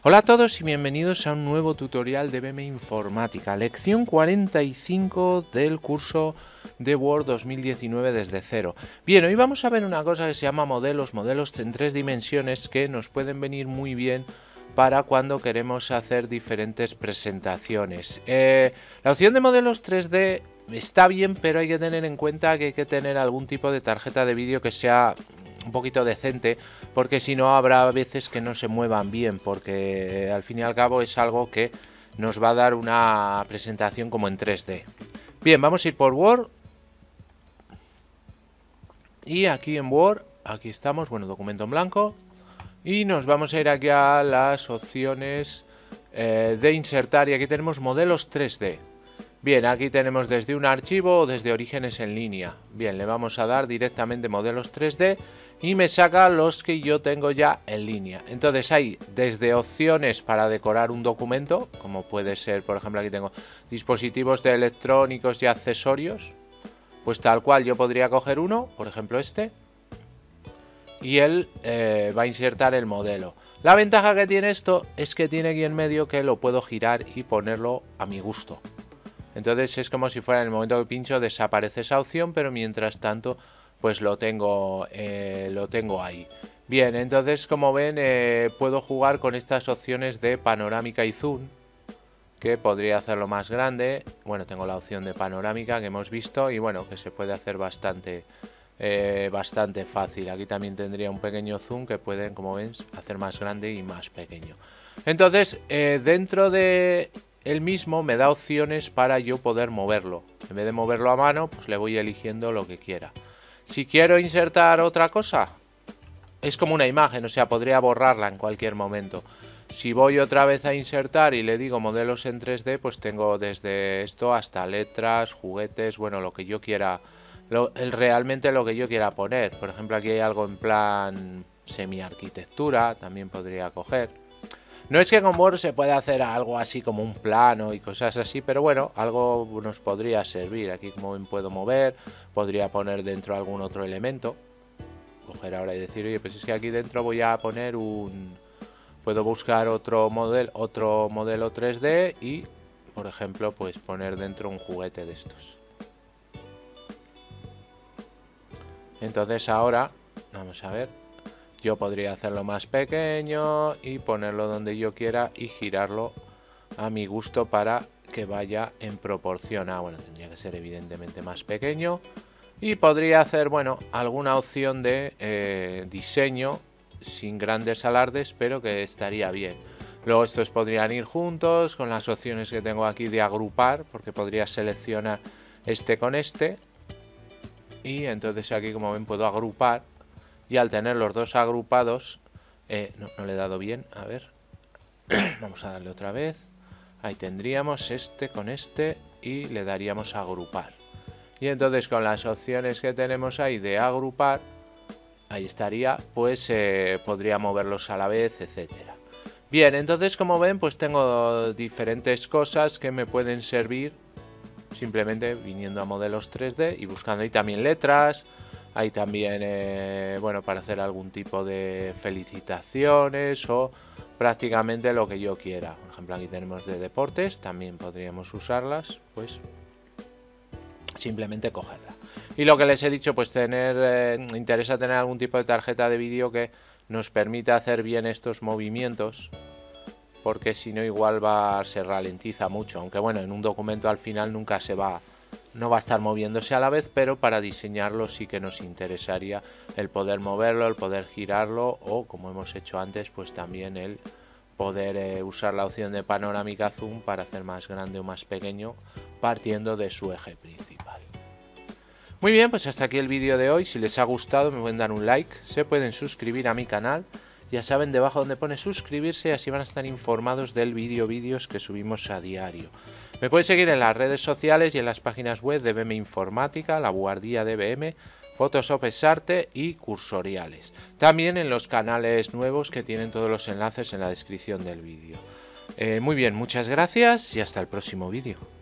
Hola a todos y bienvenidos a un nuevo tutorial de BM Informática, lección 45 del curso de Word 2019 desde cero. Bien, hoy vamos a ver una cosa que se llama modelos en 3 dimensiones que nos pueden venir muy bien para cuando queremos hacer diferentes presentaciones. La opción de modelos 3D está bien, pero hay que tener en cuenta que hay que tener algún tipo de tarjeta de vídeo que sea un poquito decente, porque si no habrá veces que no se muevan bien, porque al fin y al cabo es algo que nos va a dar una presentación como en 3D. Bien, vamos a ir por Word. Y aquí en Word, aquí estamos, bueno, documento en blanco. Y nos vamos a ir aquí a las opciones de insertar, y aquí tenemos modelos 3D. Bien, aquí tenemos desde un archivo o desde orígenes en línea. Bien, le vamos a dar directamente modelos 3D y me saca los que yo tengo ya en línea. Entonces hay desde opciones para decorar un documento, como puede ser, por ejemplo, aquí tengo dispositivos de electrónicos y accesorios. Pues tal cual yo podría coger uno, por ejemplo este, y él va a insertar el modelo. La ventaja que tiene esto es que tiene aquí en medio que lo puedo girar y ponerlo a mi gusto. Entonces es como si fuera en el momento que pincho desaparece esa opción, pero mientras tanto pues lo tengo ahí. Bien, entonces como ven puedo jugar con estas opciones de panorámica y zoom, que podría hacerlo más grande. Bueno, tengo la opción de panorámica que hemos visto y bueno, que se puede hacer bastante fácil. Aquí también tendría un pequeño zoom que pueden, como ven, hacer más grande y más pequeño. Entonces dentro de el mismo me da opciones para yo poder moverlo. En vez de moverlo a mano, pues le voy eligiendo lo que quiera. Si quiero insertar otra cosa, es como una imagen, o sea, podría borrarla en cualquier momento. Si voy otra vez a insertar y le digo modelos en 3D, pues tengo desde esto hasta letras, juguetes, bueno, lo que yo quiera, realmente lo que yo quiera poner. Por ejemplo, aquí hay algo en plan semi-arquitectura, también podría coger. No es que con Word se pueda hacer algo así como un plano y cosas así, pero bueno, algo nos podría servir. Aquí como ven puedo mover, podría poner dentro algún otro elemento. Coger ahora y decir, oye, pues es que aquí dentro voy a poner un... Puedo buscar otro modelo 3D y, por ejemplo, pues poner dentro un juguete de estos. Entonces ahora, vamos a ver, yo podría hacerlo más pequeño y ponerlo donde yo quiera y girarlo a mi gusto para que vaya en proporción a, bueno, tendría que ser evidentemente más pequeño. Y podría hacer, bueno, alguna opción de diseño sin grandes alardes, pero que estaría bien. Luego estos podrían ir juntos con las opciones que tengo aquí de agrupar, porque podría seleccionar este con este. Y entonces aquí, como ven, puedo agrupar. Y al tener los dos agrupados, no le he dado bien, a ver. Vamos a darle otra vez. Ahí tendríamos este con este y le daríamos a agrupar. Y entonces con las opciones que tenemos ahí de agrupar, ahí estaría, pues podría moverlos a la vez, etcétera. Bien, entonces como ven, pues tengo diferentes cosas que me pueden servir simplemente viniendo a modelos 3D y buscando ahí también letras. Hay también, bueno, para hacer algún tipo de felicitaciones o prácticamente lo que yo quiera. Por ejemplo, aquí tenemos de deportes, también podríamos usarlas, pues simplemente cogerla. Y lo que les he dicho, pues interesa tener algún tipo de tarjeta de vídeo que nos permita hacer bien estos movimientos, porque si no igual se ralentiza mucho, aunque bueno, en un documento al final nunca no va a estar moviéndose a la vez, pero para diseñarlo sí que nos interesaría el poder moverlo, el poder girarlo o, como hemos hecho antes, pues también el poder usar la opción de panorámica zoom para hacer más grande o más pequeño partiendo de su eje principal. Muy bien, pues hasta aquí el vídeo de hoy. Si les ha gustado me pueden dar un like, se pueden suscribir a mi canal. Ya saben, debajo donde pone suscribirse, así van a estar informados del vídeos que subimos a diario. Me pueden seguir en las redes sociales y en las páginas web de BM Informática, La Buhardilla de BM, Photoshop Exarte y Cursoriales. También en los canales nuevos que tienen todos los enlaces en la descripción del vídeo. Muy bien, muchas gracias y hasta el próximo vídeo.